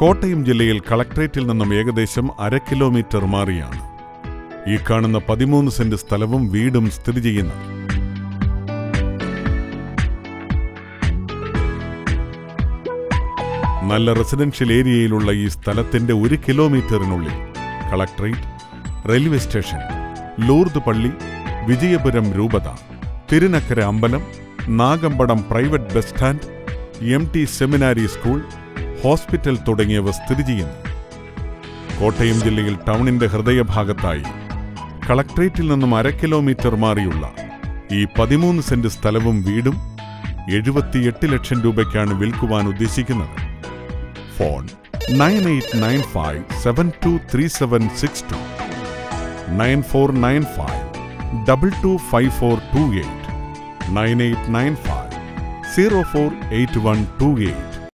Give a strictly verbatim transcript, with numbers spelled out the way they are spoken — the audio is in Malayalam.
കോട്ടയം ജില്ലയിൽ കളക്ട്രേറ്റിൽ നിന്നും ഏകദേശം അര കിലോമീറ്റർ മാറിയാണ് ഈ കാണുന്ന പതിമൂന്ന് സെന്റ് സ്ഥലവും വീടും സ്ഥിതി ചെയ്യുന്നത്. നല്ല റെസിഡൻഷ്യൽ ഏരിയയിലുള്ള ഈ സ്ഥലത്തിന്റെ ഒരു കിലോമീറ്ററിനുള്ളിൽ കളക്ട്രേറ്റ്, റെയിൽവേ സ്റ്റേഷൻ, ലൂർദ് പള്ളി, വിജയപുരം രൂപത, തിരുനക്കര അമ്പലം, Nagampadam private bus stand, M T seminary school, hospital തുടങ്ങിയവ സ്ഥിതി ചെയ്യുന്നു. കോട്ടയം ജില്ലയിൽ ടൗണിന്റെ ഹൃദയഭാഗത്തായി കളക്ട്രേറ്റിൽ നിന്നും അര കിലോമീറ്റർ മാറിയുള്ള ഈ പതിമൂന്ന് സെന്റ് സ്ഥലവും വീടും എഴുപത്തിയെട്ട് ലക്ഷം രൂപയ്ക്കാണ് വിൽക്കുവാൻ ഉദ്ദേശിക്കുന്നത്. Phone nine eight nine five seven two three seven six two, nine four nine five double two five four two eight, nine eight nine five zero four eight one two eight.